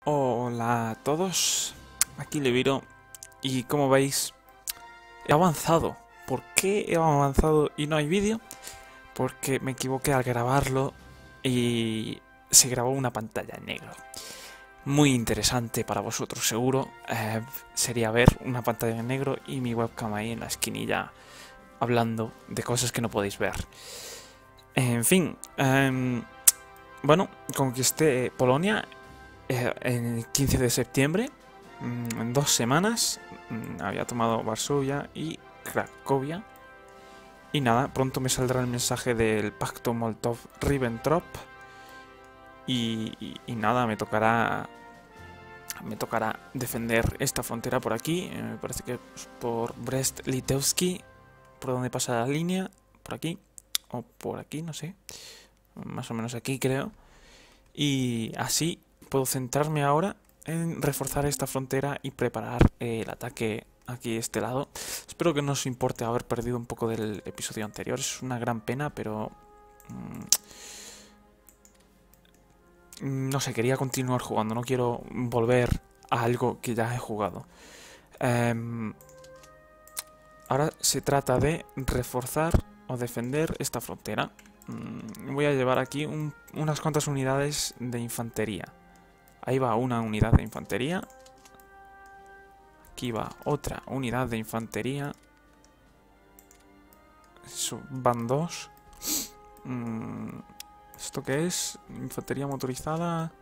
Hola a todos, aquí Leviro y como veis he avanzado. ¿Por qué he avanzado y no hay vídeo? Porque me equivoqué al grabarlo y se grabó una pantalla en negro. Muy interesante para vosotros seguro, sería ver una pantalla en negro y mi webcam ahí en la esquinilla hablando de cosas que no podéis ver. En fin, bueno, conquisté Polonia el 15 de septiembre, en 2 semanas. Había tomado Varsovia y Cracovia. Y nada, pronto me saldrá el mensaje del pacto Molotov-Ribbentrop. Y nada, me tocará defender esta frontera por aquí. Me parece que es por Brest-Litovsky, por donde pasa la línea, por aquí o por aquí, no sé, más o menos aquí creo. Y así puedo centrarme ahora en reforzar esta frontera y preparar el ataque aquí de este lado. Espero que no os importe haber perdido un poco del episodio anterior. Es una gran pena, pero no sé, quería continuar jugando. No quiero volver a algo que ya he jugado. Ahora se trata de reforzar o defender esta frontera. Voy a llevar aquí unas cuantas unidades de infantería. Ahí va una unidad de infantería. Aquí va otra unidad de infantería. Van dos. ¿Esto qué es? Infantería motorizada.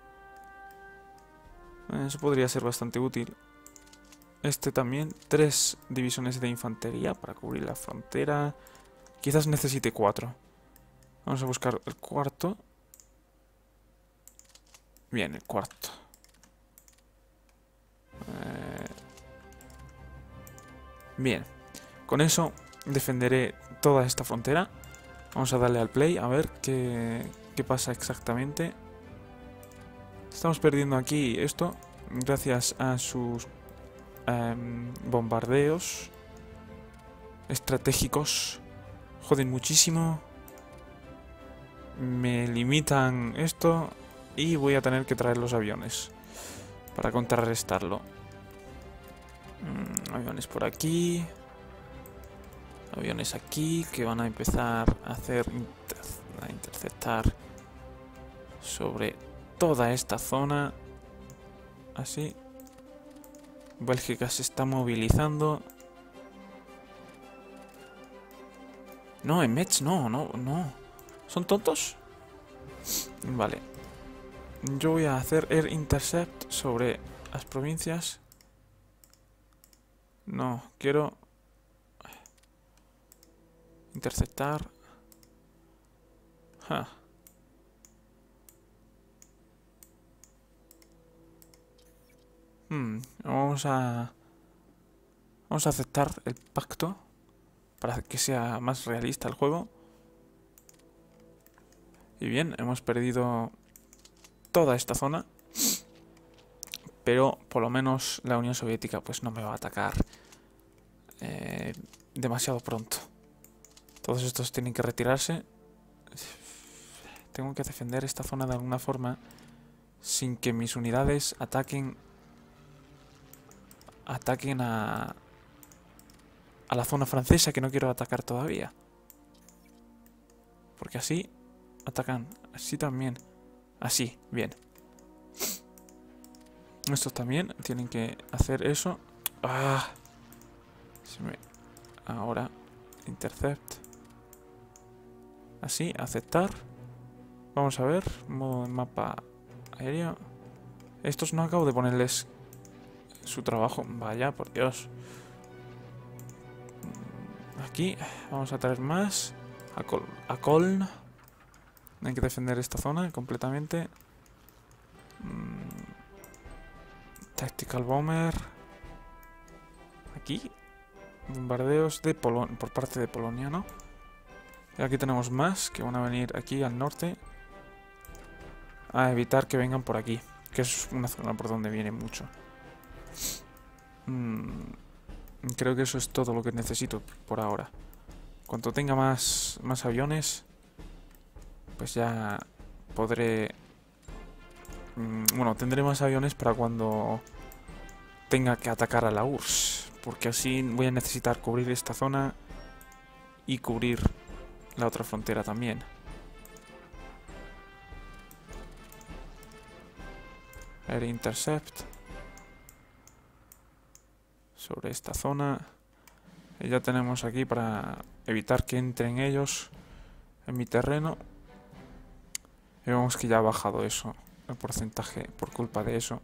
Eso podría ser bastante útil. Este también. 3 divisiones de infantería para cubrir la frontera. Quizás necesite 4. Vamos a buscar el cuarto. Bien, el cuarto. Bien. Con eso defenderé toda esta frontera. Vamos a darle al play a ver qué pasa exactamente. Estamos perdiendo aquí esto gracias a sus bombardeos estratégicos. Joden muchísimo. Me limitan esto y voy a tener que traer los aviones para contrarrestarlo. Aviones por aquí. Aviones aquí que van a empezar a a interceptar sobre toda esta zona. Así. Bélgica se está movilizando. No, en Metz no. ¿Son tontos? Vale. Yo voy a hacer Air Intercept sobre las provincias. No, quiero interceptar. Vamos a aceptar el pacto para que sea más realista el juego. Y bien, hemos perdido toda esta zona, pero por lo menos la Unión Soviética pues no me va a atacar demasiado pronto. Todos estos tienen que retirarse. Tengo que defender esta zona de alguna forma sin que mis unidades ataquen a la zona francesa, que no quiero atacar todavía. Porque así atacan, así también. Así, bien. Estos también tienen que hacer eso. Ahora, intercept. Así, aceptar. Vamos a ver, modo de mapa aéreo. Estos no acabo de ponerles su trabajo. Vaya, por Dios. Aquí vamos a traer más. A Köln. Hay que defender esta zona completamente. Tactical Bomber. Aquí. Bombardeos de por parte de Polonia, ¿no? Y aquí tenemos más que van a venir aquí al norte. A evitar que vengan por aquí. Que es una zona por donde viene mucho. Creo que eso es todo lo que necesito por ahora. Cuando tenga más aviones, pues ya podré Bueno, tendré más aviones para cuando tenga que atacar a la URSS, porque así voy a necesitar cubrir esta zona y cubrir la otra frontera también. Air Intercept sobre esta zona. Y ya tenemos aquí para evitar que entren ellos en mi terreno. Y vemos que ya ha bajado eso, el porcentaje, por culpa de eso.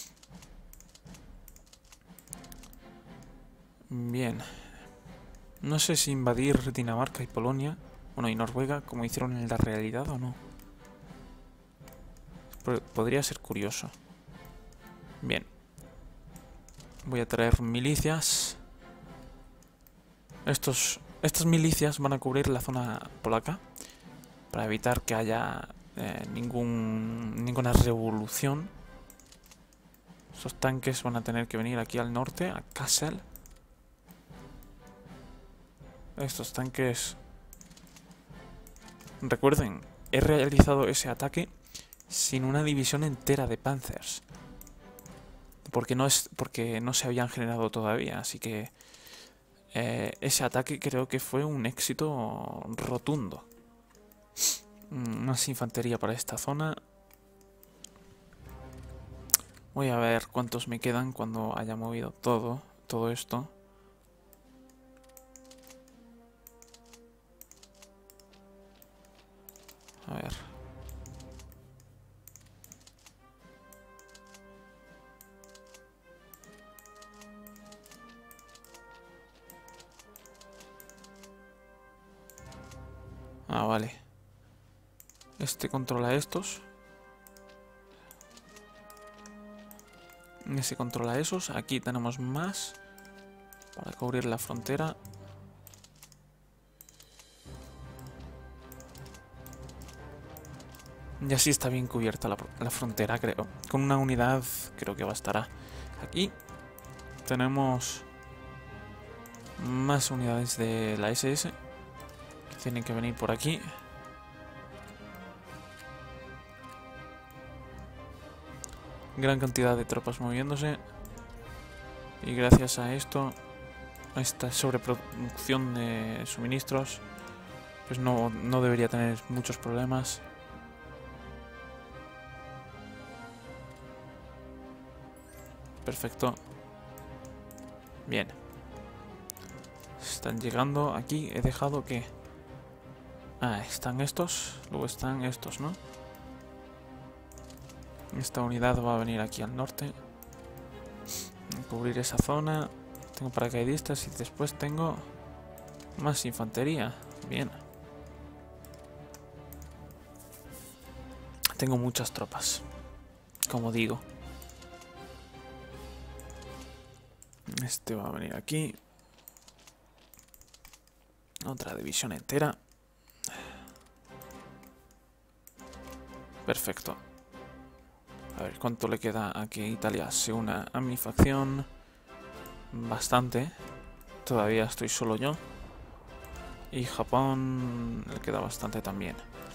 Bien. No sé si invadir Dinamarca y Polonia, bueno, y Noruega, como hicieron en la realidad o no. Podría ser curioso. Bien. Voy a traer milicias. Estas milicias van a cubrir la zona polaca para evitar que haya ninguna revolución. Esos tanques van a tener que venir aquí al norte, a Kassel. Estos tanques... Recuerden, he realizado ese ataque sin una división entera de Panzers. Porque no se habían generado todavía, así que... ese ataque creo que fue un éxito rotundo. Más infantería para esta zona. Voy a ver cuántos me quedan cuando haya movido todo esto. A ver. Ah, vale. Este controla estos. Ese controla esos. Aquí tenemos más para cubrir la frontera. Y así está bien cubierta la frontera, creo. Con una unidad creo que bastará. Aquí tenemos más unidades de la SS que tienen que venir por aquí. Gran cantidad de tropas moviéndose. Y gracias a esto, a esta sobreproducción de suministros, pues no debería tener muchos problemas. Perfecto. Bien. Están llegando aquí. He dejado que... Ah, están estos. Luego están estos, ¿no? Esta unidad va a venir aquí al norte. A cubrir esa zona. Tengo paracaidistas y después tengo más infantería. Bien. Tengo muchas tropas, como digo. Este va a venir aquí. Otra división entera. Perfecto. A ver, ¿cuánto le queda a que Italia se una a mi facción? Bastante. Todavía estoy solo yo. Y Japón le queda bastante también.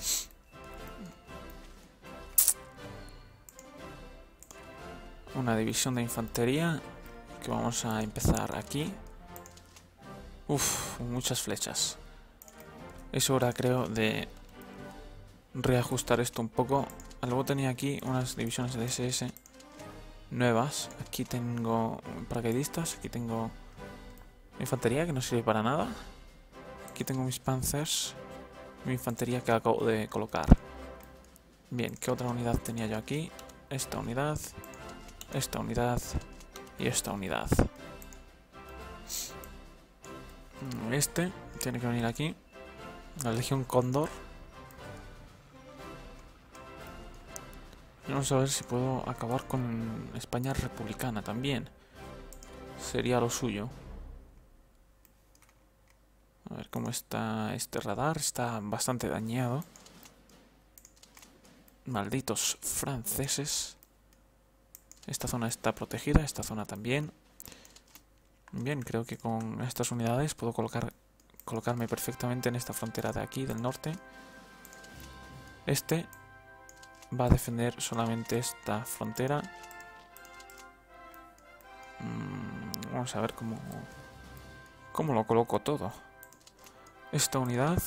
Una división de infantería que vamos a empezar aquí. Uf, muchas flechas. Es hora, creo, de reajustar esto un poco. Luego tenía aquí unas divisiones de SS nuevas. Aquí tengo paracaidistas. Aquí tengo infantería que no sirve para nada. Aquí tengo mis panzers. Mi infantería que acabo de colocar. Bien, ¿qué otra unidad tenía yo aquí? Esta unidad y esta unidad. Este tiene que venir aquí. La Legión Cóndor. Vamos a ver si puedo acabar con España republicana también. Sería lo suyo. A ver cómo está este radar. Está bastante dañado. Malditos franceses. Esta zona está protegida, esta zona también. Bien, creo que con estas unidades puedo colocarme perfectamente en esta frontera de aquí, del norte. Este va a defender solamente esta frontera. Vamos a ver cómo lo coloco todo. Esta unidad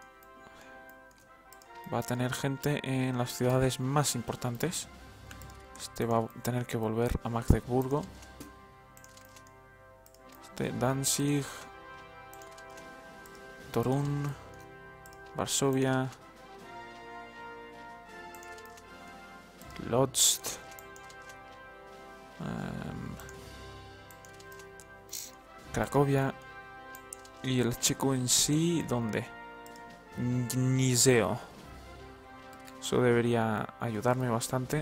va a tener gente en las ciudades más importantes. Este va a tener que volver a Magdeburgo. Este Danzig, Torun, Varsovia, Lodz, Cracovia. Y el chico en sí, ¿dónde? Gniseo. Eso debería ayudarme bastante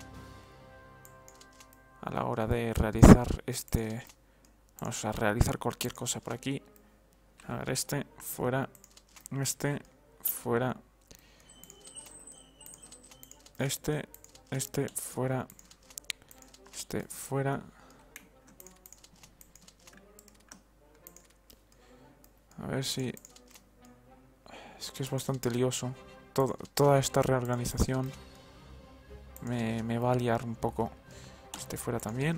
a la hora de realizar vamos a realizar cualquier cosa por aquí. A ver, este, fuera. Este, fuera. Este, fuera. Este, fuera. A ver si... Es que es bastante lioso. Toda esta reorganización me va a liar un poco. Este fuera también.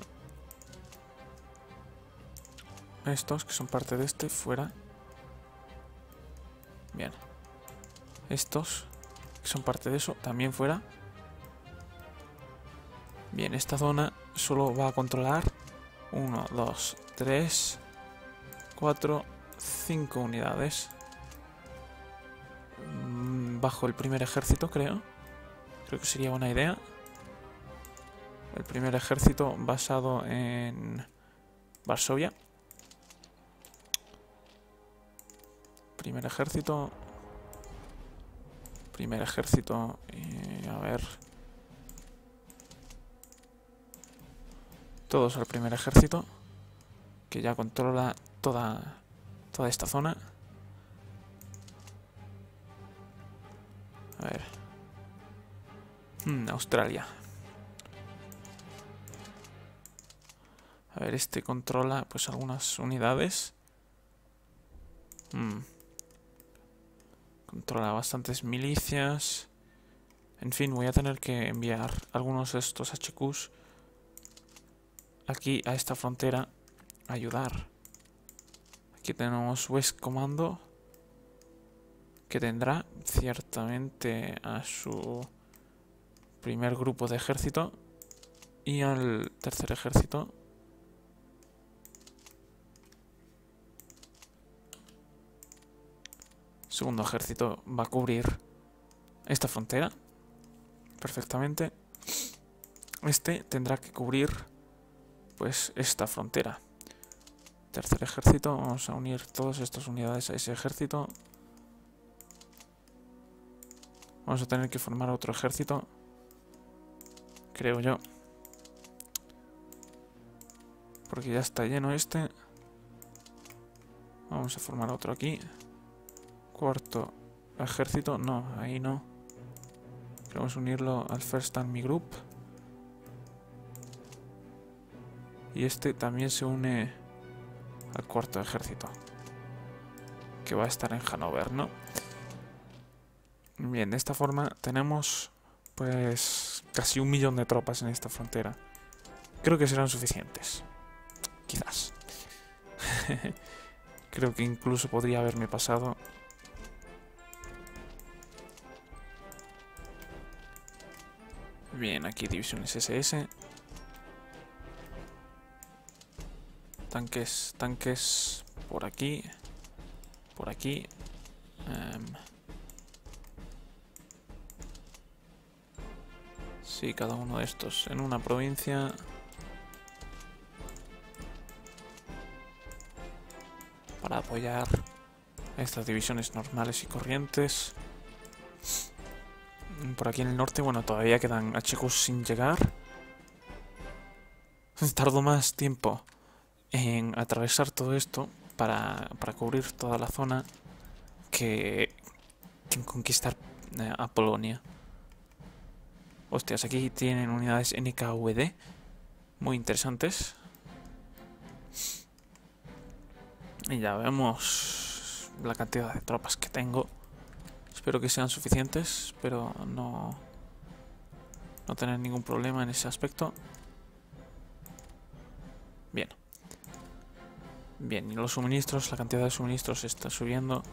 Estos que son parte de este, fuera. Bien. Estos que son parte de eso, también fuera. Bien, esta zona solo va a controlar 1, 2, 3, 4, 5 unidades. Bajo el primer ejército, creo. Creo que sería buena idea. El primer ejército basado en Varsovia. Primer ejército. A ver. Todos al primer ejército. Que ya controla toda esta zona. A ver. Australia. A ver, este controla pues algunas unidades. Controla bastantes milicias. En fin, voy a tener que enviar algunos de estos HQs aquí a esta frontera a ayudar. Aquí tenemos West Commando, que tendrá ciertamente a su primer grupo de ejército y al tercer ejército. Segundo ejército va a cubrir esta frontera perfectamente. Este tendrá que cubrir pues esta frontera. Tercer ejército, vamos a unir todas estas unidades a ese ejército. Vamos a tener que formar otro ejército, creo yo, porque ya está lleno este. Vamos a formar otro aquí. Cuarto ejército, no, ahí no. Queremos unirlo al First Army Group. Y este también se une al cuarto ejército, que va a estar en Hannover, ¿no? Bien, de esta forma tenemos pues casi 1 millón de tropas en esta frontera. Creo que serán suficientes. Quizás. Creo que incluso podría haberme pasado. Bien, aquí divisiones SS. Tanques por aquí. Por aquí. Sí, cada uno de estos en una provincia. Para apoyar estas divisiones normales y corrientes. Por aquí en el norte, bueno, todavía quedan HQs sin llegar. Tardo más tiempo en atravesar todo esto para cubrir toda la zona que en conquistar a Polonia. Hostias, aquí tienen unidades NKVD muy interesantes. Y ya vemos la cantidad de tropas que tengo. Espero que sean suficientes, pero no no tener ningún problema en ese aspecto. Bien. Bien, y los suministros, la cantidad de suministros está subiendo.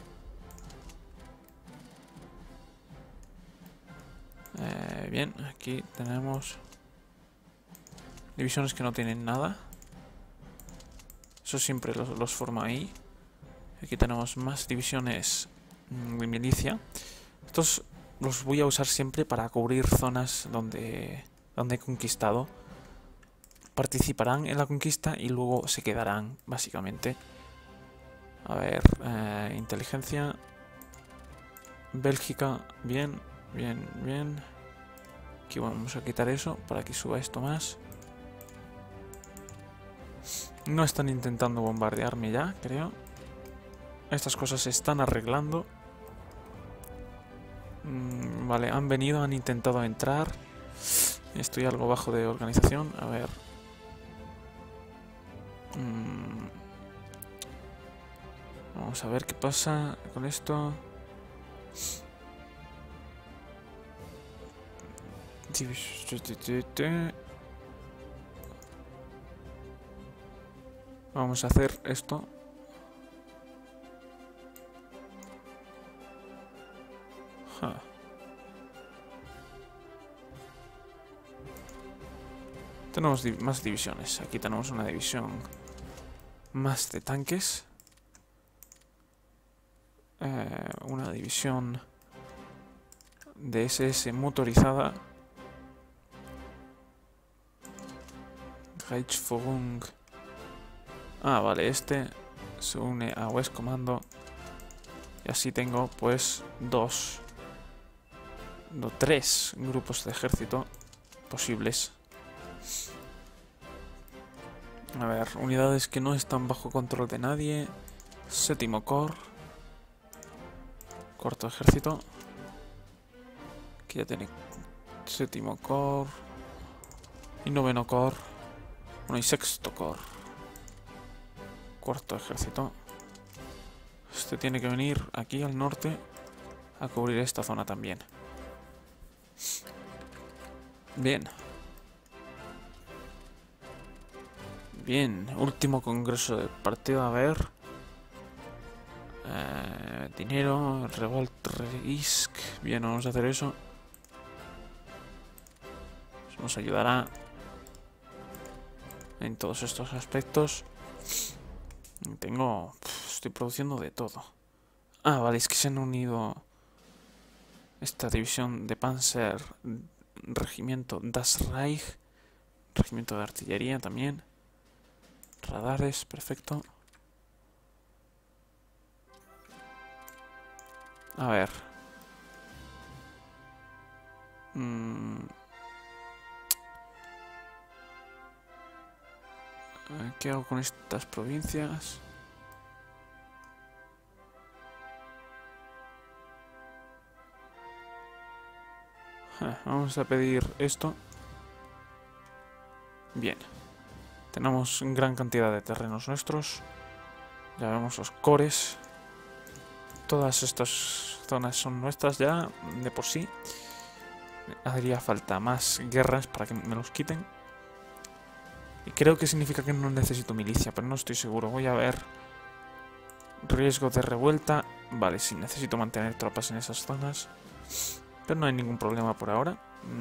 Bien, aquí tenemos divisiones que no tienen nada. Eso siempre los forma ahí. Aquí tenemos más divisiones de milicia. Estos los voy a usar siempre para cubrir zonas donde he conquistado. Participarán en la conquista y luego se quedarán, básicamente. A ver, inteligencia. Bélgica, bien, bien, bien. Aquí vamos a quitar eso para que suba esto más. No están intentando bombardearme ya, creo. Estas cosas se están arreglando. Vale, han venido, han intentado entrar. Estoy algo bajo de organización. A ver. Vamos a ver qué pasa con esto. Vamos a hacer esto. Tenemos más divisiones. Aquí tenemos una división más de tanques. Una división de SS motorizada. Reichsführung. Ah, vale, este se une a West Commando. Y así tengo pues tres grupos de ejército posibles. A ver, unidades que no están bajo control de nadie. Séptimo Corps. Cuarto ejército. Aquí ya tiene séptimo Corps. Y noveno Corps. Bueno, y sexto Corps. Cuarto ejército. Este tiene que venir aquí al norte a cubrir esta zona también. Bien. Bien, último congreso del partido, a ver. Dinero, Revolt Risk. Bien, vamos a hacer eso. Eso nos ayudará en todos estos aspectos. Estoy produciendo de todo. Ah, vale, es que se han unido esta división de Panzer, regimiento Das Reich, regimiento de artillería también. Radares, perfecto. A ver. ¿Qué hago con estas provincias? Vamos a pedir esto. Bien. Tenemos gran cantidad de terrenos nuestros. Ya vemos los cores. Todas estas zonas son nuestras ya, de por sí. Haría falta más guerras para que me los quiten. Y creo que significa que no necesito milicia, pero no estoy seguro. Voy a ver. Riesgo de revuelta. Vale, sí, necesito mantener tropas en esas zonas. Pero no hay ningún problema por ahora.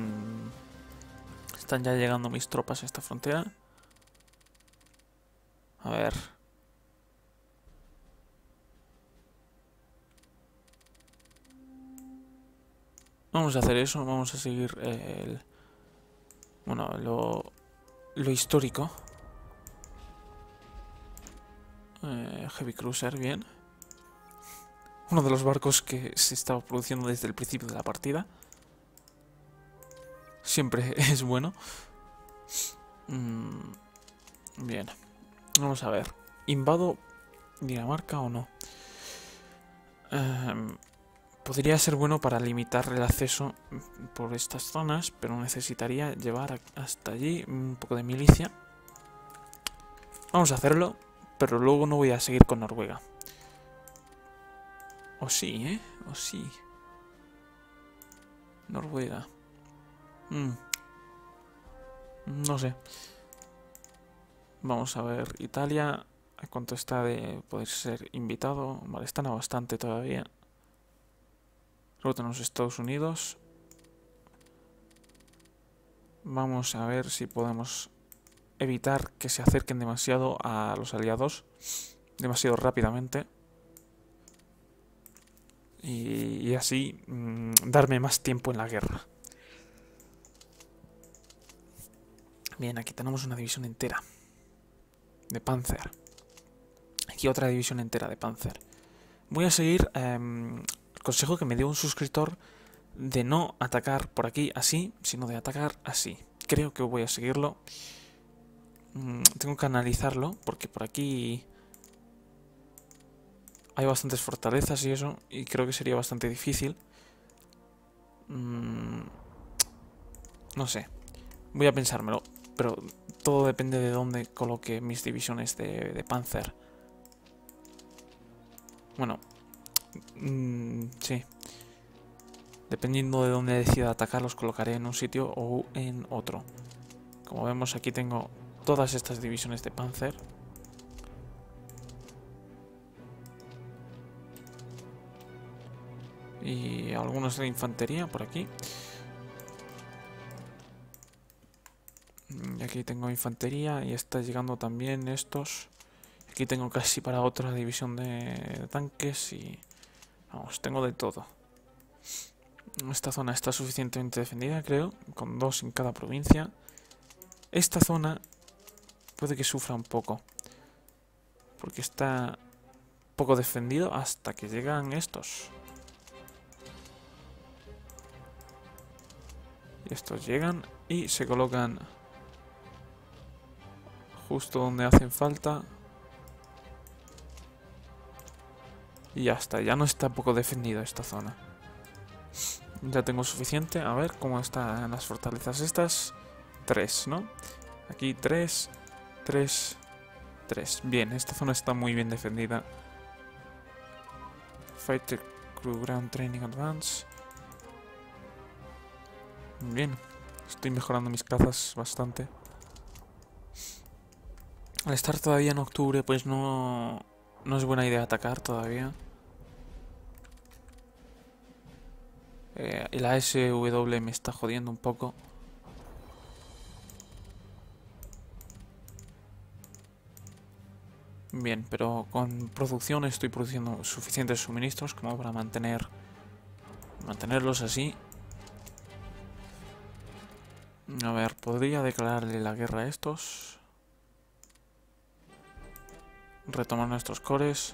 Están ya llegando mis tropas a esta frontera. A ver. Vamos a hacer eso. Vamos a seguir bueno, lo histórico. Heavy Cruiser, bien. Uno de los barcos que se estaba produciendo desde el principio de la partida. Siempre es bueno. Bien. Vamos a ver. ¿Invado Dinamarca o no? Podría ser bueno para limitar el acceso por estas zonas, pero necesitaría llevar hasta allí un poco de milicia. Vamos a hacerlo, pero luego no voy a seguir con Noruega. O sí, ¿eh? O sí. Noruega. No sé. Vamos a ver Italia. ¿A cuánto está de poder ser invitado? Vale, están a bastante todavía. Luego tenemos Estados Unidos. Vamos a ver si podemos evitar que se acerquen demasiado a los aliados. Demasiado rápidamente. Y así darme más tiempo en la guerra. Bien, aquí tenemos una división entera de Panzer. Aquí otra división entera de Panzer. Voy a seguir el consejo que me dio un suscriptor de no atacar por aquí así, sino de atacar así. Creo que voy a seguirlo. Tengo que analizarlo porque por aquí hay bastantes fortalezas y eso, y creo que sería bastante difícil. No sé, voy a pensármelo, pero todo depende de dónde coloque mis divisiones de Panzer. Bueno, sí. Dependiendo de dónde decida atacar, los colocaré en un sitio o en otro. Como vemos, aquí tengo todas estas divisiones de Panzer. Y algunos de infantería por aquí. Y aquí tengo infantería y está llegando también estos. Aquí tengo casi para otra división de tanques y... Vamos, tengo de todo. Esta zona está suficientemente defendida, creo, con 2 en cada provincia. Esta zona puede que sufra un poco, porque está poco defendido hasta que llegan estos. Y estos llegan y se colocan justo donde hacen falta. Y ya está, ya no está poco defendido esta zona. Ya tengo suficiente. A ver cómo están las fortalezas estas. 3, ¿no? Aquí 3, 3, 3. Bien, esta zona está muy bien defendida. Fighter Crew Ground Training Advance. Bien, estoy mejorando mis cazas bastante. Al estar todavía en octubre, pues no es buena idea atacar todavía. Y la SW me está jodiendo un poco. Bien, pero con producción estoy produciendo suficientes suministros como para mantenerlos así. A ver, podría declararle la guerra a estos. Retomar nuestros cores.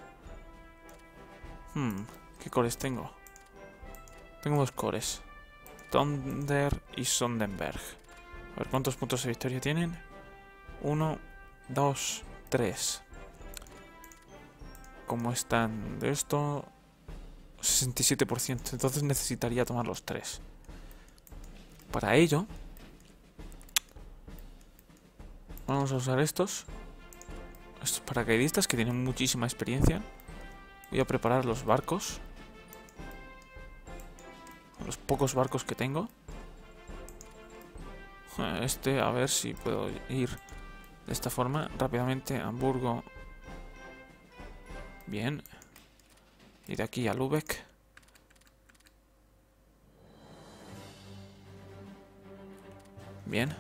¿Qué cores tengo? Tengo 2 cores. Thunder y Sondenberg. A ver, ¿cuántos puntos de victoria tienen? 1, 2, 3. ¿Cómo están de esto? 67%. Entonces necesitaría tomar los 3. Para ello, vamos a usar estos paracaidistas que tienen muchísima experiencia. Voy a preparar los barcos. Los pocos barcos que tengo. A ver si puedo ir de esta forma rápidamente a Hamburgo. Bien. Y de aquí a Lübeck. Bien.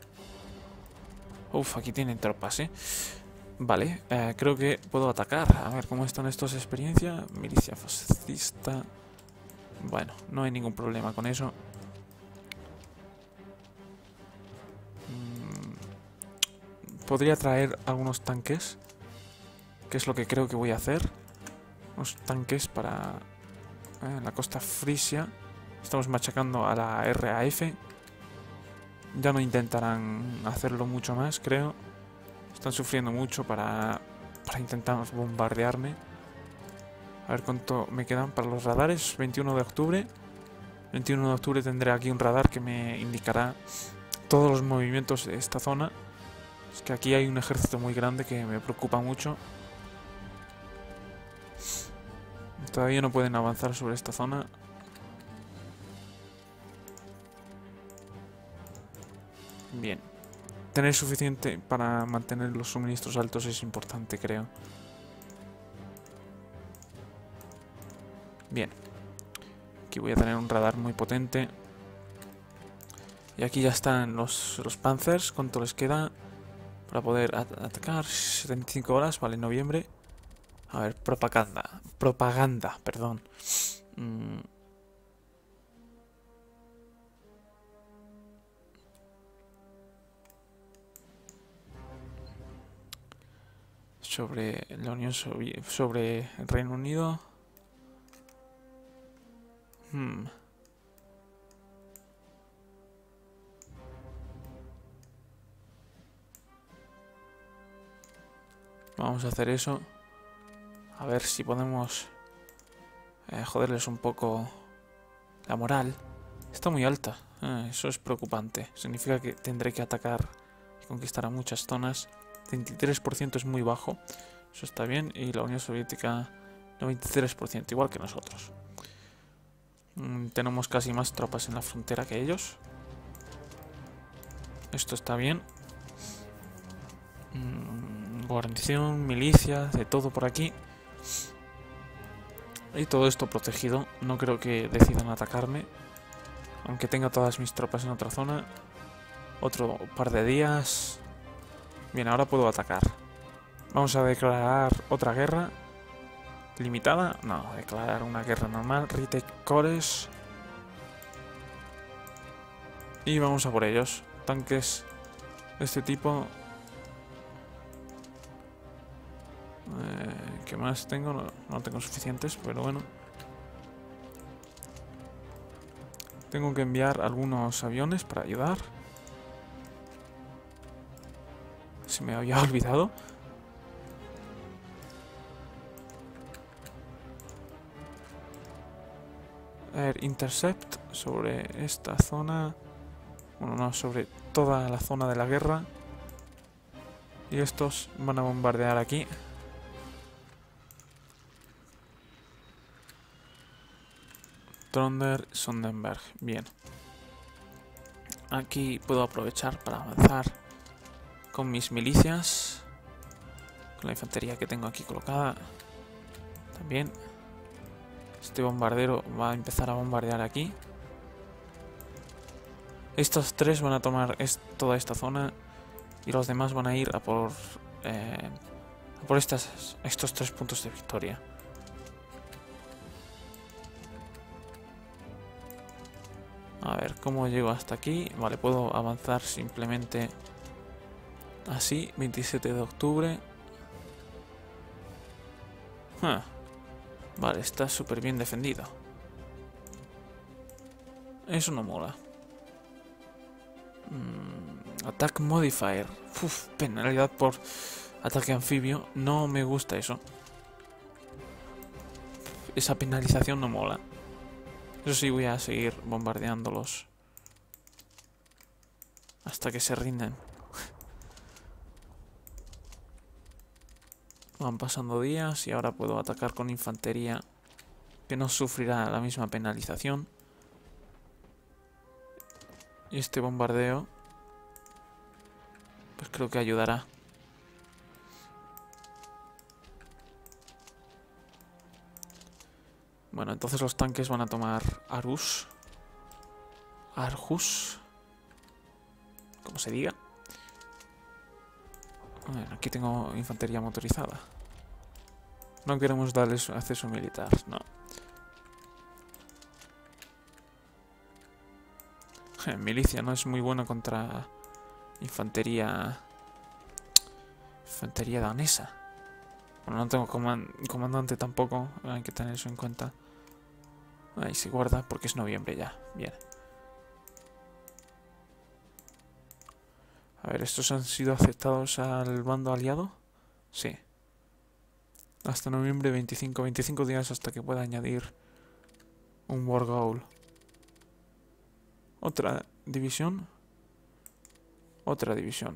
Uf, aquí tienen tropas, ¿eh? Vale, creo que puedo atacar. A ver cómo están estos de experiencia. Milicia fascista. Bueno, no hay ningún problema con eso. Podría traer algunos tanques, que es lo que creo que voy a hacer. Unos tanques para la costa frisia. Estamos machacando a la RAF. Ya no intentarán hacerlo mucho más, creo. Están sufriendo mucho para intentar bombardearme. A ver cuánto me quedan para los radares. 21 de octubre. 21 de octubre tendré aquí un radar que me indicará todos los movimientos de esta zona. Es que aquí hay un ejército muy grande que me preocupa mucho. Todavía no pueden avanzar sobre esta zona. Bien. tener suficiente para mantener los suministros altos es importante, creo. Bien. Aquí voy a tener un radar muy potente. Y aquí ya están los Panzers. ¿Cuánto les queda para poder atacar? 75 horas, vale, noviembre. A ver, propaganda. Propaganda, perdón. Sobre la Unión Soviética. Sobre el Reino Unido. Vamos a hacer eso. A ver si podemos joderles un poco la moral. Está muy alta. Eso es preocupante. Significa que tendré que atacar y conquistar a muchas zonas. 23% es muy bajo. Eso está bien. Y la Unión Soviética 93%, igual que nosotros. Tenemos casi más tropas en la frontera que ellos. Esto está bien. Guarnición, milicia, de todo por aquí. Y todo esto protegido. No creo que decidan atacarme. Aunque tenga todas mis tropas en otra zona. Otro par de días. Bien, ahora puedo atacar. Vamos a declarar otra guerra. ¿Limitada? No, declarar una guerra normal. Retake cores. Y vamos a por ellos. Tanques de este tipo. ¿Qué más tengo? No tengo suficientes, pero bueno. Tengo que enviar algunos aviones para ayudar. Se me había olvidado. Air Intercept sobre esta zona. Bueno, no, sobre toda la zona de la guerra. Y estos van a bombardear aquí. Tronder, Sondenberg. Bien. Aquí puedo aprovechar para avanzar con mis milicias. Con la infantería que tengo aquí colocada. También. Este bombardero va a empezar a bombardear aquí. Estos tres van a tomar toda esta zona. Y los demás van a ir a por estos 3 puntos de victoria. A ver, ¿cómo llego hasta aquí? Vale, puedo avanzar simplemente así, 27 de octubre. Vale, está súper bien defendido. Eso no mola. Attack Modifier. Penalidad por ataque anfibio. No me gusta eso. Esa penalización no mola. Eso sí, voy a seguir bombardeándolos hasta que se rinden. Van pasando días y ahora puedo atacar con infantería que no sufrirá la misma penalización. Y este bombardeo pues creo que ayudará. Bueno, entonces los tanques van a tomar Arhus. Como se diga. Bueno, aquí tengo infantería motorizada. No queremos darles acceso militar, no. Milicia no es muy bueno contra infantería danesa. Bueno, no tengo comandante tampoco, hay que tener eso en cuenta. Ahí se guarda porque es noviembre ya. Bien. A ver, ¿estos han sido aceptados al bando aliado? Sí. Hasta noviembre 25 días hasta que pueda añadir un War Goal. Otra división. Otra división.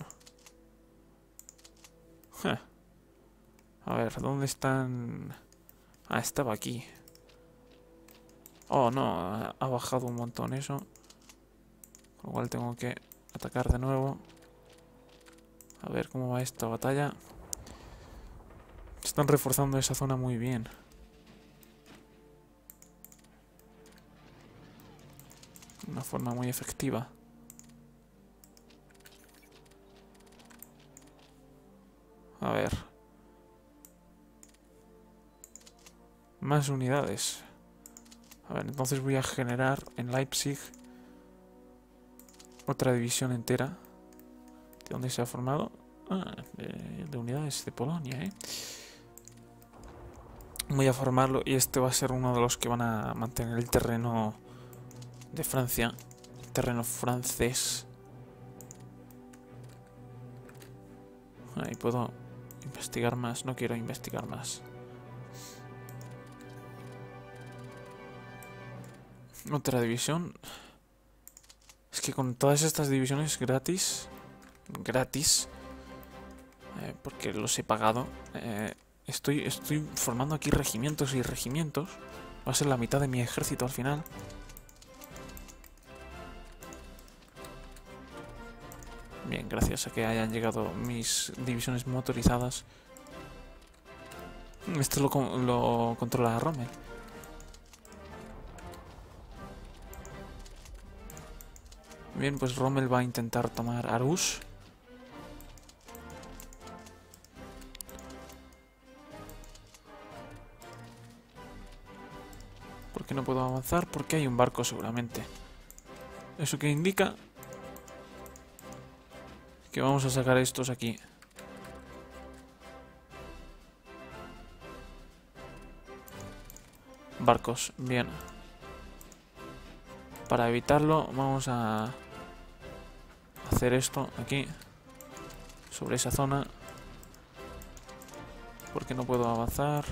A ver, ¿dónde están? Ah, estaba aquí. Oh, no, ha bajado un montón eso. Con lo cual tengo que atacar de nuevo. A ver cómo va esta batalla. Están reforzando esa zona muy bien. De una forma muy efectiva. A ver. Más unidades. A ver, entonces voy a generar en Leipzig otra división entera. ¿De dónde se ha formado? Ah, de unidades de Polonia, ¿eh? Voy a formarlo y este va a ser uno de los que van a mantener el terreno de Francia. El terreno francés. Ahí puedo investigar más. No quiero investigar más. Otra división. Es que con todas estas divisiones gratis, porque los he pagado, estoy formando aquí regimientos y regimientos. Va a ser la mitad de mi ejército al final. Bien, gracias a que hayan llegado mis divisiones motorizadas. Esto lo controla Rommel. Bien, pues Rommel va a intentar tomar Arús. ¿Por qué no puedo avanzar? Porque hay un barco seguramente. ¿Eso qué indica? Que vamos a sacar estos aquí. Barcos, bien. Para evitarlo vamos a hacer esto aquí. Sobre esa zona. Porque no puedo avanzar.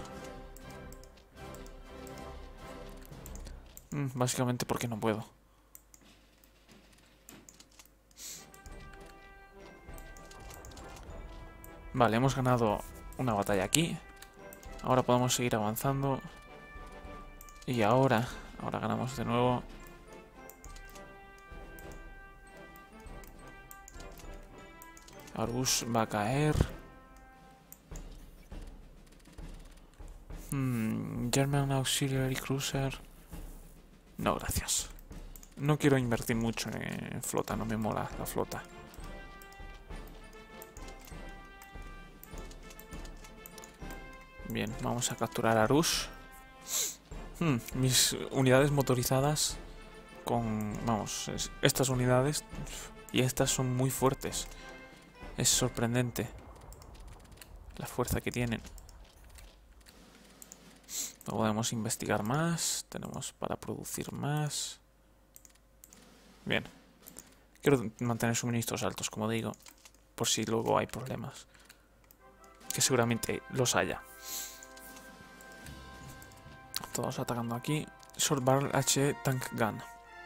Básicamente porque no puedo. Vale, hemos ganado una batalla aquí. Ahora podemos seguir avanzando. Y ahora ganamos de nuevo. Arús va a caer. German Auxiliary Cruiser. No, gracias. No quiero invertir mucho en flota, no me mola la flota. Bien, vamos a capturar a Arús. Mis unidades motorizadas con... Vamos, estas unidades y estas son muy fuertes. Es sorprendente la fuerza que tienen. Podemos investigar más. Tenemos para producir más. Bien. Quiero mantener suministros altos, como digo, por si luego hay problemas. Que seguramente los haya. Todos atacando aquí. Short Barrel HE Tank Gun.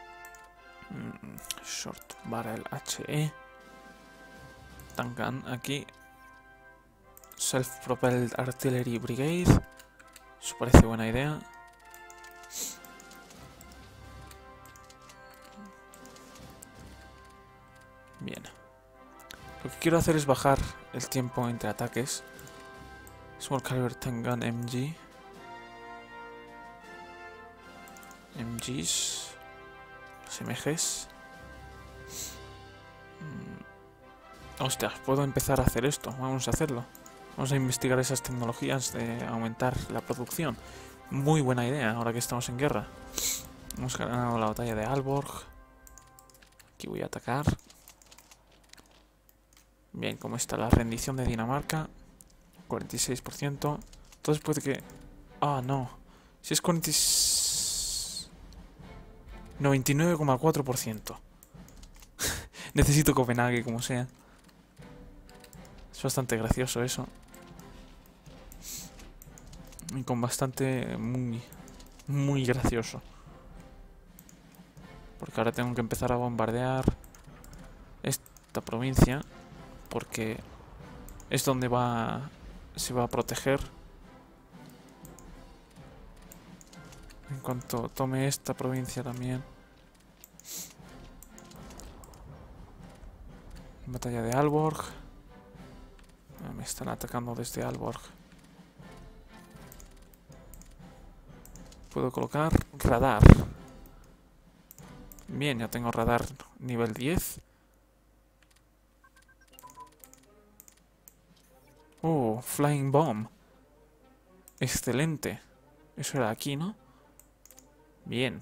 Short Barrel HE Tank Gun aquí. Self-Propelled Artillery Brigade. Eso parece buena idea. Bien. Lo que quiero hacer es bajar el tiempo entre ataques. Small Caliber Tank Gun MG. MGs. Los MGs. Hostia, puedo empezar a hacer esto. Vamos a hacerlo. Vamos a investigar esas tecnologías de aumentar la producción. Muy buena idea ahora que estamos en guerra. Hemos ganado la batalla de Aalborg. Aquí voy a atacar. Bien, ¿cómo está la rendición de Dinamarca? 46%. Entonces puede que... Ah, no. Si es 99,4%. Necesito Copenhague, como sea. Es bastante gracioso eso. Y con bastante... Muy gracioso. Porque ahora tengo que empezar a bombardear esta provincia. Porque es donde se va a proteger. En cuanto tome esta provincia también. Batalla de Aalborg. Me están atacando desde Aalborg. Puedo colocar radar. Bien, ya tengo radar nivel 10. Flying Bomb. Excelente. Eso era aquí, ¿no? Bien.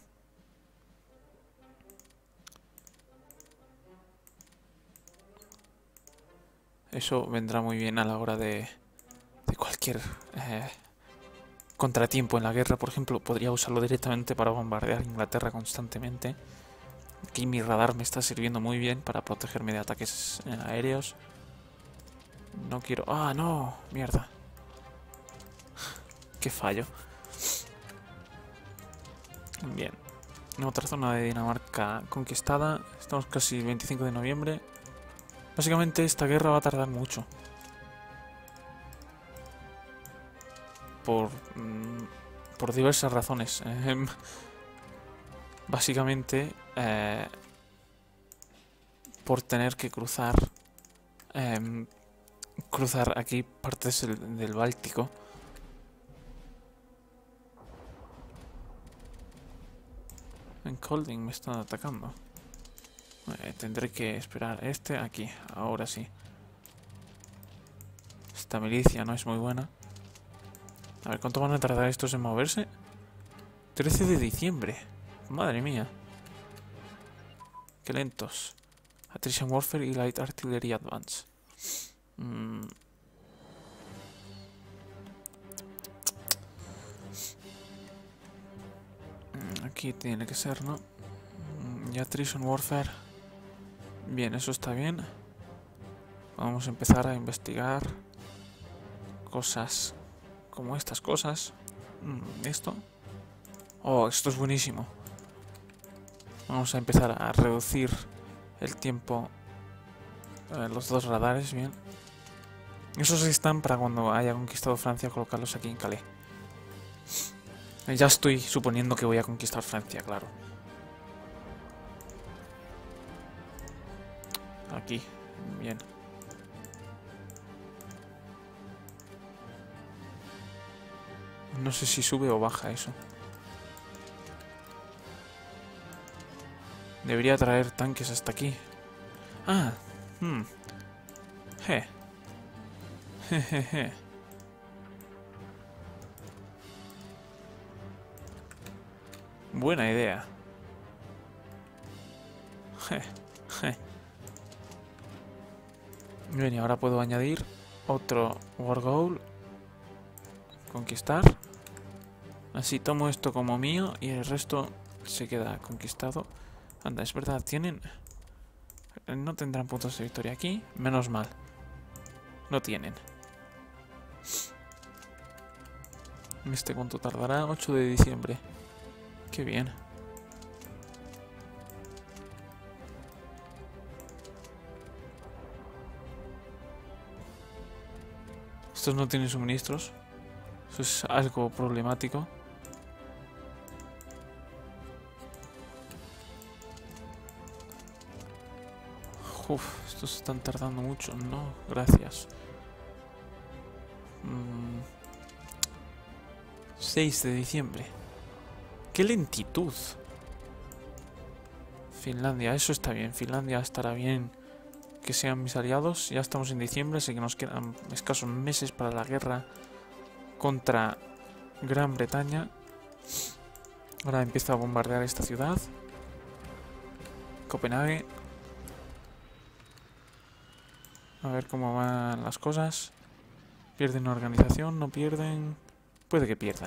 Eso vendrá muy bien a la hora de cualquier contratiempo en la guerra. Por ejemplo, podría usarlo directamente para bombardear Inglaterra constantemente. Aquí mi radar me está sirviendo muy bien para protegerme de ataques aéreos. No quiero... ¡Ah, no! Mierda. ¡Qué fallo! Bien. Otra zona de Dinamarca conquistada. Estamos casi el 25 de noviembre. Básicamente esta guerra va a tardar mucho. Por diversas razones. Básicamente por tener que cruzar aquí partes del Báltico. En Kolding me están atacando. Tendré que esperar aquí, ahora sí. Esta milicia no es muy buena. A ver, ¿cuánto van a tardar estos en moverse? 13 de diciembre. Madre mía. Qué lentos. Attrition Warfare y Light Artillery Advance. Aquí tiene que ser, ¿no? Y Attrition Warfare. Bien, eso está bien. Vamos a empezar a investigar cosas como estas cosas. Esto. Oh, esto es buenísimo. Vamos a empezar a reducir el tiempo. Los dos radares, bien. Esos están para cuando haya conquistado Francia, colocarlos aquí en Calais. Ya estoy suponiendo que voy a conquistar Francia, claro. Aquí, bien. No sé si sube o baja eso. Debería traer tanques hasta aquí. Ah, Jejeje. Buena idea. Bien, y ahora puedo añadir otro War Goal. Conquistar. Así tomo esto como mío y el resto se queda conquistado. Anda, es verdad, tienen... No tendrán puntos de victoria aquí. Menos mal. No tienen. ¿Este cuánto tardará? 8 de diciembre. Qué bien. Estos no tienen suministros. Eso es algo problemático. Estos están tardando mucho. No, gracias. 6 de diciembre. ¡Qué lentitud! Finlandia, eso está bien. Finlandia estará bien que sean mis aliados. Ya estamos en diciembre, así que nos quedan escasos meses para la guerra contra Gran Bretaña. Ahora empiezo a bombardear esta ciudad. Copenhague. A ver cómo van las cosas. ¿Pierden organización? ¿No pierden? Puede que pierdan.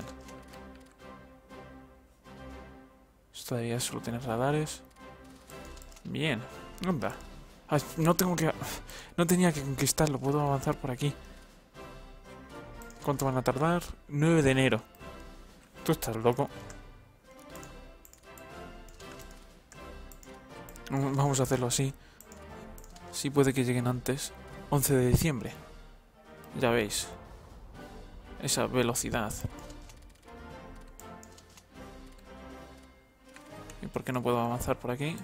Todavía solo tiene radares. Bien. Anda. No tenía que conquistarlo. Puedo avanzar por aquí. ¿Cuánto van a tardar? 9 de enero. Tú estás loco. Vamos a hacerlo así. Sí puede que lleguen antes. 11 de diciembre. Ya veis. Esa velocidad. ¿Y por qué no puedo avanzar por aquí?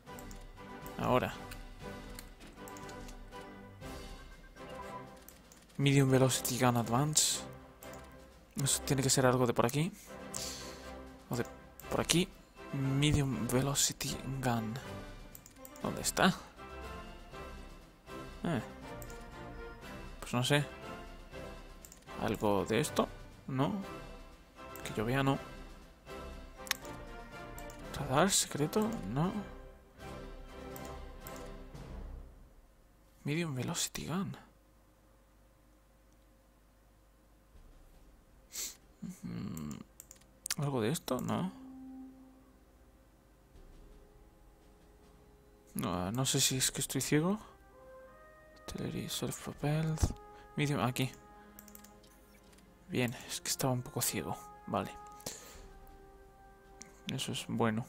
Ahora. Medium Velocity Gun Advance. Eso tiene que ser algo de por aquí. O de por aquí. Medium Velocity Gun. ¿Dónde está? Pues no sé. ¿Algo de esto? No. Que yo vea, no. ¿Radar secreto? No. Medium Velocity Gun. ¿Algo de esto? No. No, no sé si es que estoy ciego. Artillery self-propelled. Medium, aquí. Bien, es que estaba un poco ciego. Vale. Eso es bueno.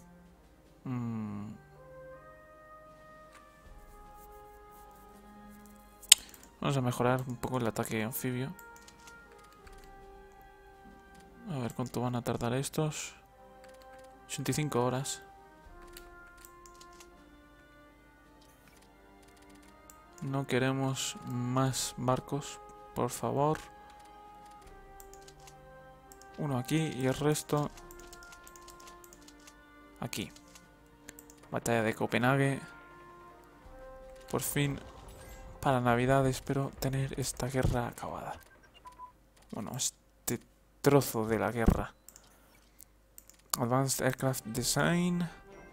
Vamos a mejorar un poco el ataque anfibio. A ver cuánto van a tardar estos. 85 horas. No queremos más barcos, por favor. Uno aquí y el resto aquí. Batalla de Copenhague. Por fin, para Navidad espero tener esta guerra acabada. Bueno, este trozo de la guerra. Advanced Aircraft Design.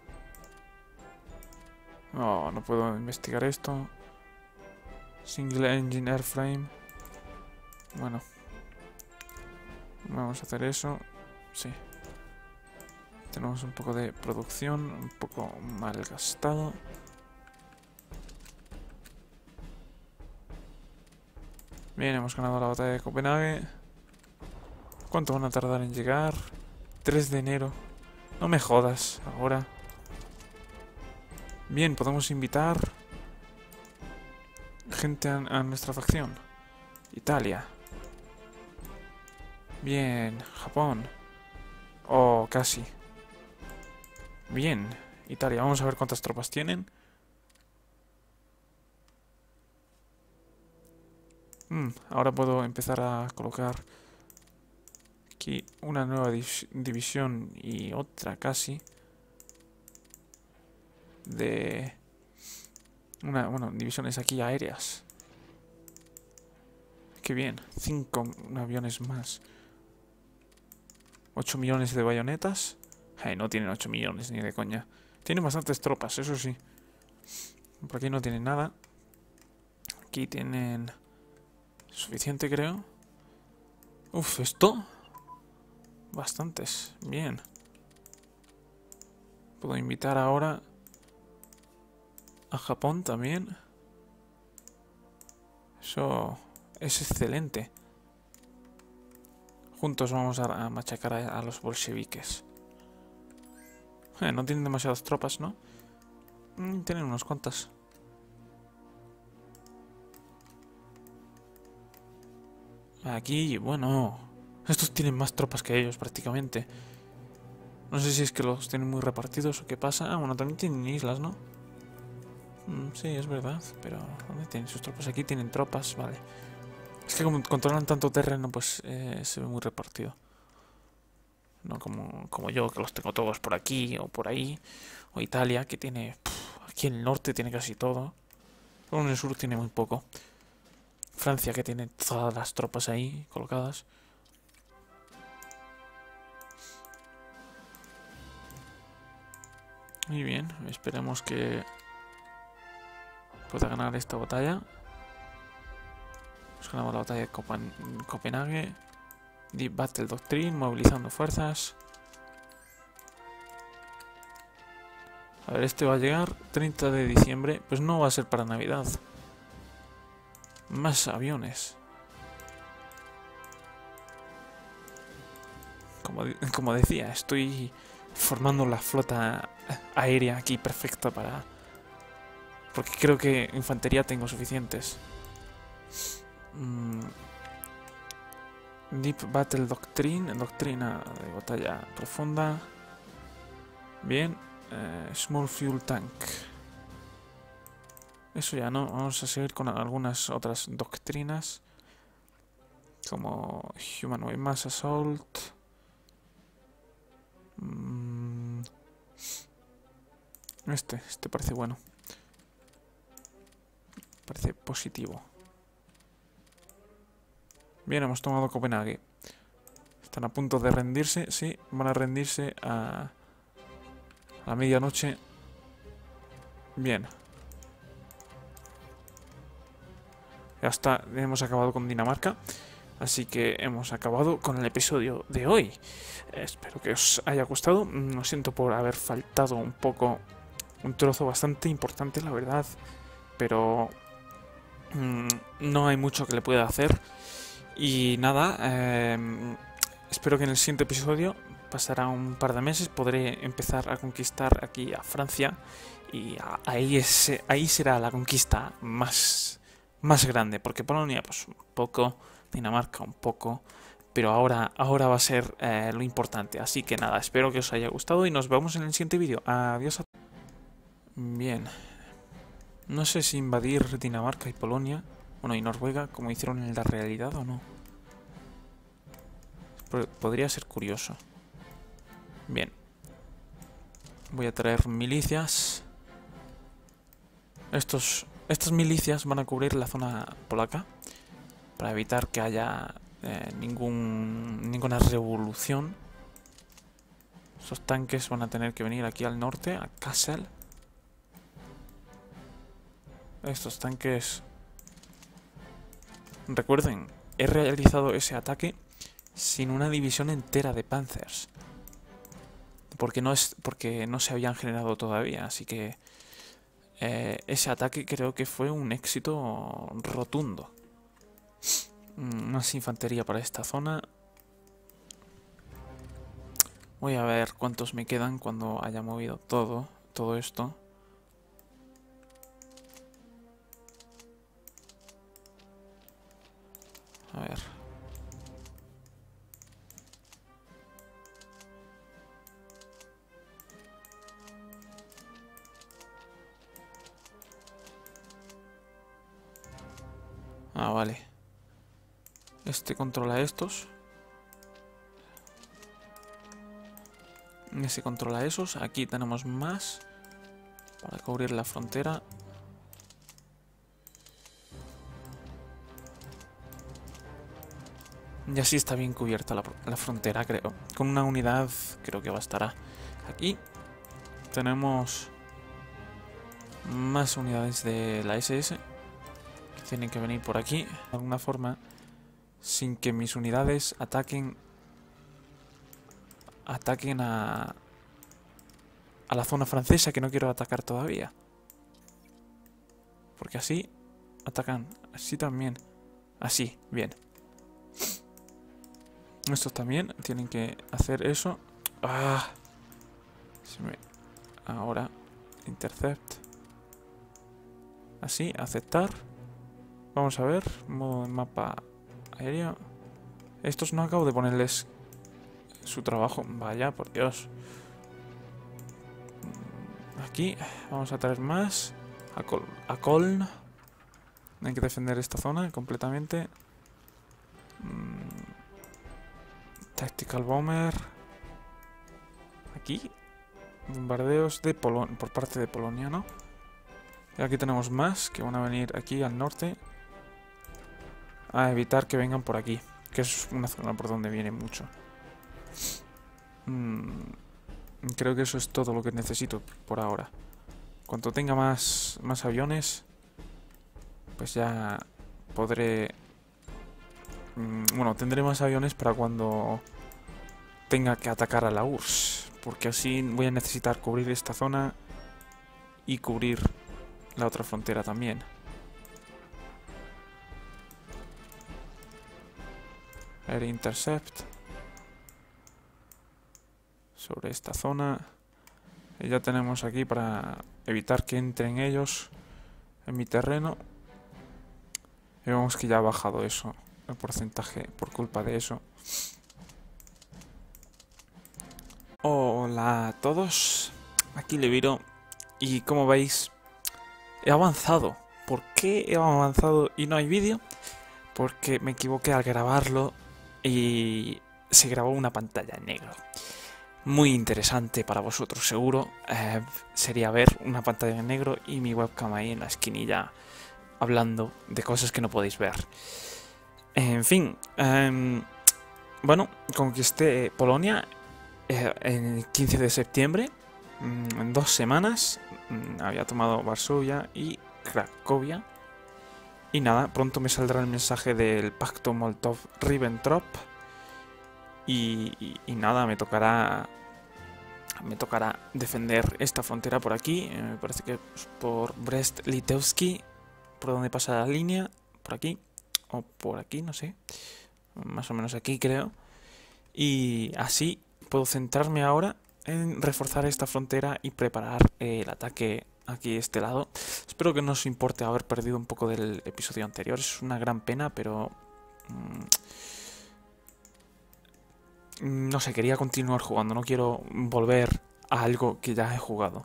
No, no puedo investigar esto. Single Engine Airframe. Bueno. Vamos a hacer eso. Sí. Tenemos un poco de producción. Un poco mal gastado. Bien, hemos ganado la batalla de Copenhague. ¿Cuánto van a tardar en llegar? 3 de enero. No me jodas, ahora. Bien, podemos invitar gente a nuestra facción. Italia. Bien, Japón. Oh, casi. Bien, Italia. Vamos a ver cuántas tropas tienen. Ahora puedo empezar a colocar aquí una nueva división y otra casi. Bueno, divisiones aquí aéreas. Qué bien, 5 aviones más. 8 millones de bayonetas. No tienen 8 millones ni de coña. Tienen bastantes tropas, eso sí. Por aquí no tienen nada. Aquí tienen suficiente, creo. Uf, ¿esto? Bastantes, bien. Puedo invitar ahora a Japón también. Eso es excelente. Juntos vamos a machacar a los bolcheviques. No tienen demasiadas tropas, ¿no? Tienen unas cuantas. Aquí, bueno, estos tienen más tropas que ellos prácticamente. No sé si es que los tienen muy repartidos o qué pasa. Bueno, también tienen islas, ¿no? Sí, es verdad, pero ¿dónde tienen sus tropas? Aquí tienen tropas, vale. Es que como controlan tanto terreno, pues se ve muy repartido. No como yo, que los tengo todos por aquí o por ahí. O Italia, que tiene... aquí en el norte tiene casi todo. Pero en el sur tiene muy poco. Francia, que tiene todas las tropas ahí colocadas. Muy bien, esperemos que pueda ganar esta batalla. Hemos ganado la batalla de Copenhague. Deep Battle Doctrine, movilizando fuerzas. A ver, este va a llegar 30 de diciembre. Pues no va a ser para Navidad. Más aviones. Como decía, estoy formando la flota aérea aquí perfecta para... porque creo que infantería tengo suficientes. Deep Battle Doctrine. Doctrina de batalla profunda. Bien. Small Fuel Tank. Eso ya no. Vamos a seguir con algunas otras doctrinas. como Humanoid Mass Assault. Este parece bueno. Parece positivo. Bien, hemos tomado Copenhague. Están a punto de rendirse, sí, van a rendirse a la medianoche. Bien. Ya está, hemos acabado con Dinamarca. Así que hemos acabado con el episodio de hoy. Espero que os haya gustado. Lo siento por haber faltado un poco, un trozo bastante importante, la verdad. Pero no hay mucho que le pueda hacer. Y nada, espero que en el siguiente episodio, pasará un par de meses, podré empezar a conquistar aquí a Francia. Y ahí será la conquista más grande. Porque Polonia, pues un poco, Dinamarca un poco, pero ahora va a ser lo importante. Así que nada, espero que os haya gustado y nos vemos en el siguiente vídeo. Adiós. Bien. No sé si invadir Dinamarca y Polonia, bueno, y Noruega, como hicieron en la realidad o no. Podría ser curioso. Bien. Voy a traer milicias. Estas milicias van a cubrir la zona polaca para evitar que haya ninguna revolución. Esos tanques van a tener que venir aquí al norte, a Kassel. Estos tanques... Recuerden, he realizado ese ataque sin una división entera de Panzers. Porque no se habían generado todavía, así que... ese ataque creo que fue un éxito rotundo. Más infantería para esta zona. Voy a ver cuántos me quedan cuando haya movido todo esto. A ver. Vale. Este controla estos. Ese controla esos. Aquí tenemos más para cubrir la frontera. Y así está bien cubierta la frontera, creo. Con una unidad creo que bastará. Aquí tenemos más unidades de la SS que tienen que venir por aquí de alguna forma sin que mis unidades ataquen a la zona francesa, que no quiero atacar todavía. Porque así atacan, así también. Así, bien. Estos también tienen que hacer eso. Ahora, intercept. Así, aceptar. Vamos a ver, modo de mapa aéreo. Estos no acabo de ponerles su trabajo. Vaya, por Dios. Aquí vamos a traer más. A Köln. Hay que defender esta zona completamente. Tactical Bomber. Aquí. Bombardeos de por parte de Polonia, ¿no? Y aquí tenemos más que van a venir aquí al norte. A evitar que vengan por aquí. Que es una zona por donde viene mucho. Creo que eso es todo lo que necesito por ahora. Cuando tenga más aviones, pues ya podré... bueno, tendré más aviones para cuando tenga que atacar a la URSS. Porque así voy a necesitar cubrir esta zona y cubrir la otra frontera también. Air Intercept sobre esta zona. Y ya tenemos aquí para evitar que entren ellos en mi terreno. Y vemos que ya ha bajado eso, el porcentaje, por culpa de eso. Hola a todos, aquí Leviro. Y como veis, he avanzado. ¿Por qué he avanzado y no hay vídeo? porque me equivoqué al grabarlo y se grabó una pantalla en negro. Muy interesante para vosotros seguro sería ver una pantalla en negro y mi webcam ahí en la esquinilla hablando de cosas que no podéis ver. En fin, bueno, conquisté Polonia el 15 de septiembre, en 2 semanas. Había tomado Varsovia y Cracovia. Y nada, pronto me saldrá el mensaje del pacto Molotov-Ribbentrop. Y nada, me tocará defender esta frontera por aquí. Me parece que es por Brest-Litovsky, por donde pasa la línea, por aquí o por aquí, no sé, más o menos aquí creo. Y así puedo centrarme ahora en reforzar esta frontera y preparar el ataque aquí de este lado. Espero que no os importe haber perdido un poco del episodio anterior, es una gran pena, pero no sé, quería continuar jugando, no quiero volver a algo que ya he jugado.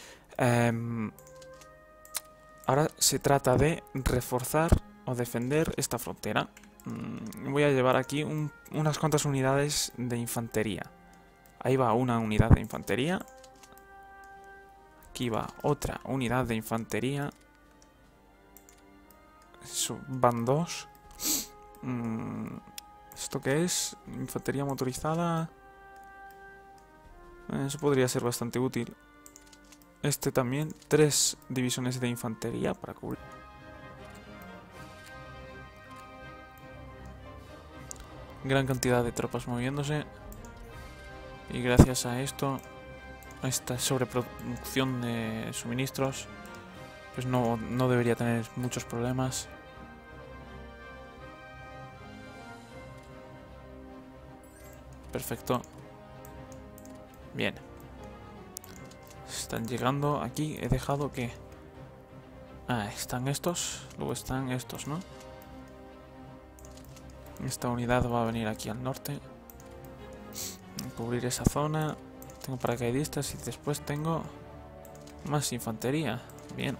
Ahora se trata de reforzar o defender esta frontera. Voy a llevar aquí unas cuantas unidades de infantería. Ahí va una unidad de infantería. Aquí va otra unidad de infantería. Van dos. ¿Esto qué es? Infantería motorizada. Eso podría ser bastante útil. Este también. 3 divisiones de infantería para cubrir. Gran cantidad de tropas moviéndose. Y gracias a esto, a esta sobreproducción de suministros, pues no debería tener muchos problemas. Perfecto. Bien. Están llegando aquí. He dejado que... Ah, están estos. Luego están estos, ¿no? Esta unidad va a venir aquí al norte. A cubrir esa zona. Tengo paracaidistas y después tengo más infantería. Bien.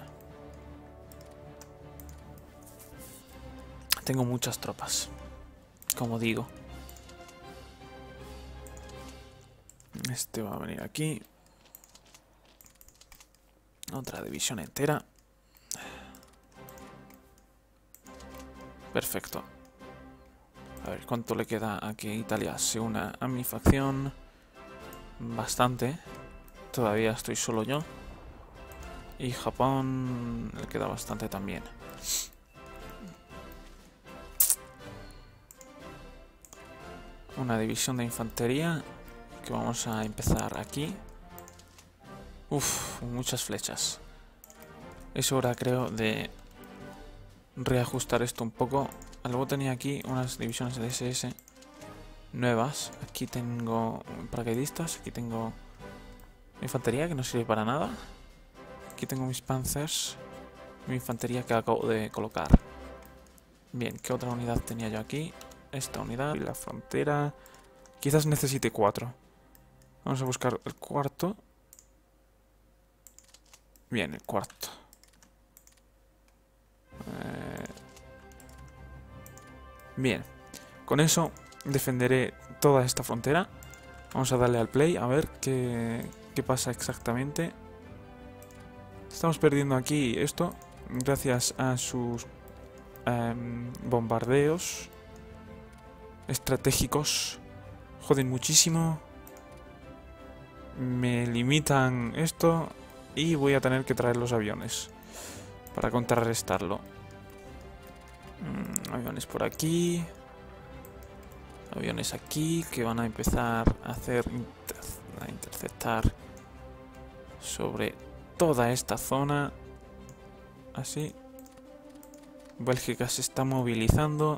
Tengo muchas tropas, como digo. Este va a venir aquí. Otra división entera. Perfecto. A ver, ¿cuánto le queda a que Italia se una a mi facción? Bastante. Todavía estoy solo yo. Y Japón le queda bastante también. Una división de infantería que vamos a empezar aquí. Uf, muchas flechas. Es hora, creo, de reajustar esto un poco. Luego tenía aquí unas divisiones de SS nuevas. Aquí tengo paracaidistas. Aquí tengo infantería que no sirve para nada. Aquí tengo mis panzers. Mi infantería que acabo de colocar. Bien, ¿qué otra unidad tenía yo aquí? Esta unidad y la frontera. Quizás necesite 4. Vamos a buscar el cuarto. Bien, el cuarto. Bien, con eso defenderé toda esta frontera. Vamos a darle al play a ver qué pasa exactamente. Estamos perdiendo aquí esto gracias a sus bombardeos estratégicos. Joden muchísimo. Me limitan esto y voy a tener que traer los aviones para contrarrestarlo. Aviones por aquí. Aviones aquí que van a empezar a a interceptar sobre toda esta zona. Así. Bélgica se está movilizando.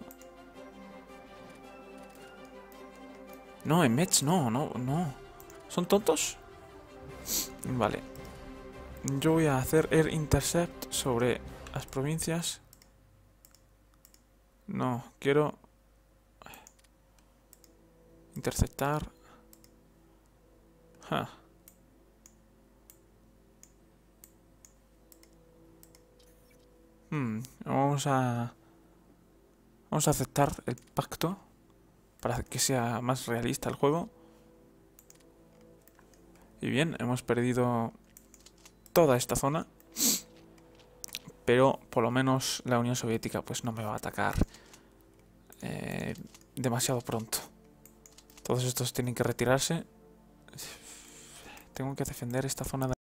No, en Metz no. ¿Son tontos? Vale. Yo voy a hacer Air Intercept sobre las provincias. No, quiero interceptar. Vamos a Vamos a aceptar el pacto para que sea más realista el juego. Y bien, hemos perdido toda esta zona, pero por lo menos la Unión Soviética pues no me va a atacar demasiado pronto. Todos estos tienen que retirarse. Tengo que defender esta zona de